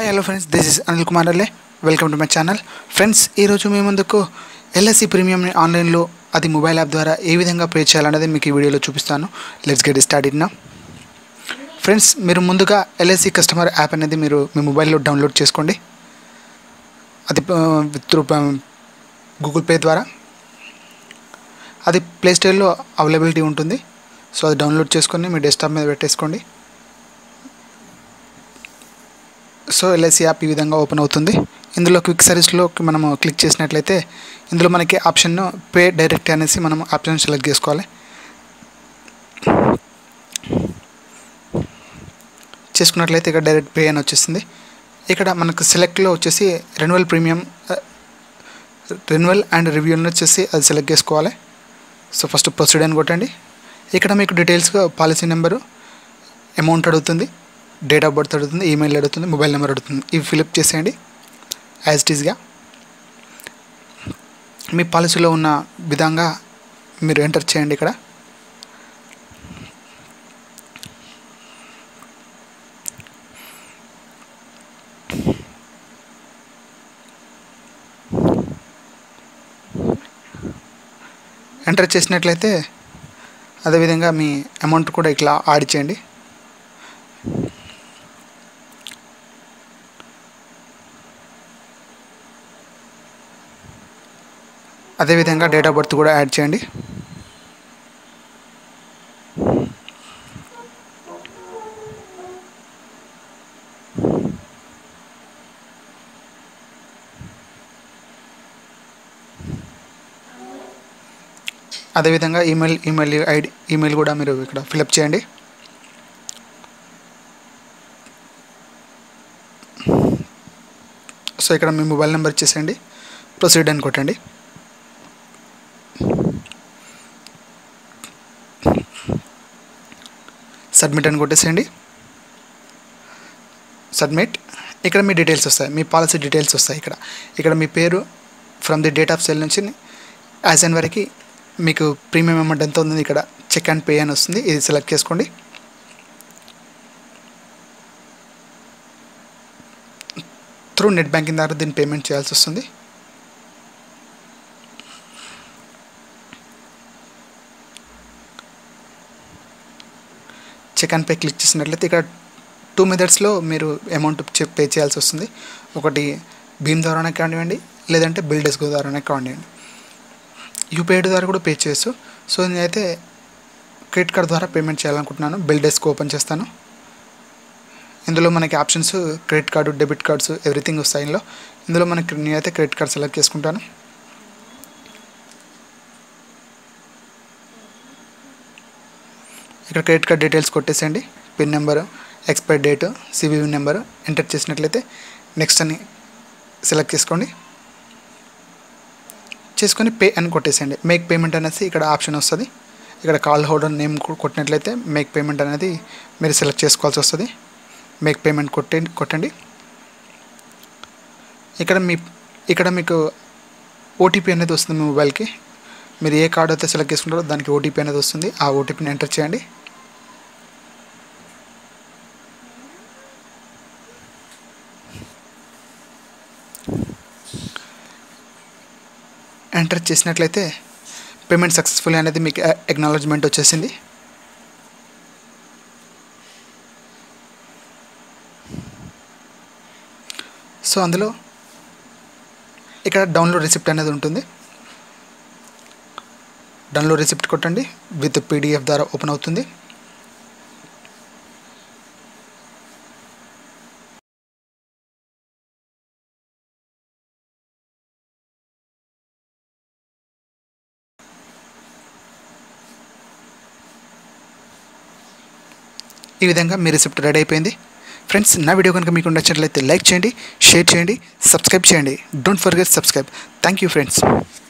hello friends, this is Anilkumar. Welcome to my channel. Friends, ఈ రోజు మీ ముందుకు LIC Premium ని ఆన్లైన్ లో అది మొబైల్ యాప్ ద్వారా ఏ విధంగా పే చేయాలనేది మీకు ఈ వీడియోలో చూపిస్తాను. Let's get started now. Friends, మీరు ముందుగా LIC కస్టమర్ యాప్ అనేది మీరు మీ మొబైల్లో డౌన్లోడ్ చేసుకోండి. అది త్రూ గూగుల్ పే ద్వారా అది ప్లే స్టోర్లో అవైలబిలిటీ ఉంటుంది. సో అది డౌన్లోడ్ చేసుకొని మీ డెస్క్టాప్ మీద పెట్టేసుకోండి. సో LIC యాప్ ఈ విధంగా ఓపెన్ అవుతుంది. ఇందులో క్విక్ సర్వీస్లోకి మనము క్లిక్ చేసినట్లయితే ఇందులో మనకి ఆప్షన్ పే డైరెక్ట్ అనేసి మనం ఆప్షన్ సెలెక్ట్ చేసుకోవాలి. చేసుకున్నట్లయితే ఇక్కడ డైరెక్ట్ పే అని వచ్చేసింది. ఇక్కడ మనకు సెలెక్ట్లో వచ్చేసి రెన్యువల్ ప్రీమియం రెన్యువల్ అండ్ రివ్యూని వచ్చేసి అది సెలెక్ట్ చేసుకోవాలి. సో ఫస్ట్ ప్రొసీడ్ అని కొట్టండి. ఇక్కడ మీకు డీటెయిల్స్గా పాలసీ నెంబరు, అమౌంట్ అడుగుతుంది, డేట్ ఆఫ్ బర్త్ అడుగుతుంది, ఈమెయిల్ అడుగుతుంది, మొబైల్ నెంబర్ అడుగుతుంది. ఇవి ఫిలప్ చేసేయండి యాజ్ ఇట్ ఈస్గా. మీ పాలసీలో ఉన్న విధంగా మీరు ఎంటర్ చేయండి. ఇక్కడ ఎంటర్ చేసినట్లయితే అదేవిధంగా మీ అమౌంట్ కూడా ఇట్లా యాడ్ చేయండి. అదేవిధంగా డేట్ ఆఫ్ బర్త్ కూడా యాడ్ చేయండి. అదేవిధంగా ఈమెయిల్ కూడా మీరు ఇక్కడ ఫిలప్ చేయండి. సో ఇక్కడ మీ మొబైల్ నెంబర్ ఇచ్చేసేయండి, ప్రొసీడ్ అని కొట్టండి. సబ్మిట్ అని కొట్టేసేయండి. సబ్మిట్. ఇక్కడ మీ డీటెయిల్స్ వస్తాయి, మీ పాలసీ డీటెయిల్స్ వస్తాయి. ఇక్కడ మీ పేరు from the date of sale నుంచి యాజ్ అండ్ వరకు మీకు ప్రీమియం అమౌంట్ ఎంత ఉంది ఇక్కడ చెక్ అండ్ పే అని వస్తుంది. ఇది సెలెక్ట్ చేసుకోండి. త్రూ నెట్ బ్యాంకింగ్ ద్వారా దీన్ని పేమెంట్ చేయాల్సి వస్తుంది. చెక్ అండ్ పే క్లిక్ చేసినట్లయితే ఇక్కడ 2 మెథడ్స్లో మీరు అమౌంట్ పే చేయాల్సి వస్తుంది. ఒకటి భీమ్ ద్వారానే కానివ్వండి, లేదంటే బిల్ డెస్క్ ద్వారానే కానివ్వండి. యూపీఐ ద్వారా కూడా పే చేయొచ్చు. సో నేనైతే క్రెడిట్ కార్డ్ ద్వారా పేమెంట్ చేయాలనుకుంటున్నాను. బిల్ డెస్క్ ఓపెన్ చేస్తాను. ఇందులో మనకి options credit card, debit cards everything వస్తాయి. ఇందులో నేనైతే క్రెడిట్ కార్డ్ సెలెక్ట్ చేసుకుంటాను. ఇక్కడ క్రెడిట్ కార్డ్ డీటెయిల్స్ కొట్టేసేయండి. Pin number, expiry date, CVV number enter చేసినట్లయితే నెక్స్ట్ అని సెలెక్ట్ చేసుకొని పే అని కొట్టేసేయండి. మేక్ పేమెంట్ అనేసి ఇక్కడ ఆప్షన్ వస్తుంది. ఇక్కడ కాల్ హోల్డర్ నేమ్ కొట్టినట్లయితే మేక్ పేమెంట్ అనేది మీరు సెలెక్ట్ చేసుకోవాల్సి వస్తుంది. మేక్ పేమెంట్ కొట్టండి. ఇక్కడ మీకు OTP అనేది వస్తుంది మీ మొబైల్కి. మీరు ఏ కార్డు అయితే సెలెక్ట్ చేసుకుంటారో దానికి OTP అనేది వస్తుంది. ఆ OTPని ఎంటర్ చేయండి. ఎంటర్ చేసినట్లయితే పేమెంట్ సక్సెస్ఫుల్ అనేది మీకు అక్నాలెడ్జ్మెంట్ వచ్చేసింది. సో అందులో ఇక్కడ డౌన్లోడ్ రిసిప్ట్ అనేది ఉంటుంది. డౌన్లోడ్ రిసిప్ట్ కొట్టండి. విత్ PDF ద్వారా ఓపెన్ అవుతుంది. ఈ విధంగా మీ రిసిప్ట్ రెడీ అయిపోయింది. ఫ్రెండ్స్, నా వీడియో కనుక మీకు నచ్చినట్లయితే లైక్ చేయండి, షేర్ చేయండి, సబ్స్క్రైబ్ చేయండి. Don't forget subscribe. Thank you friends.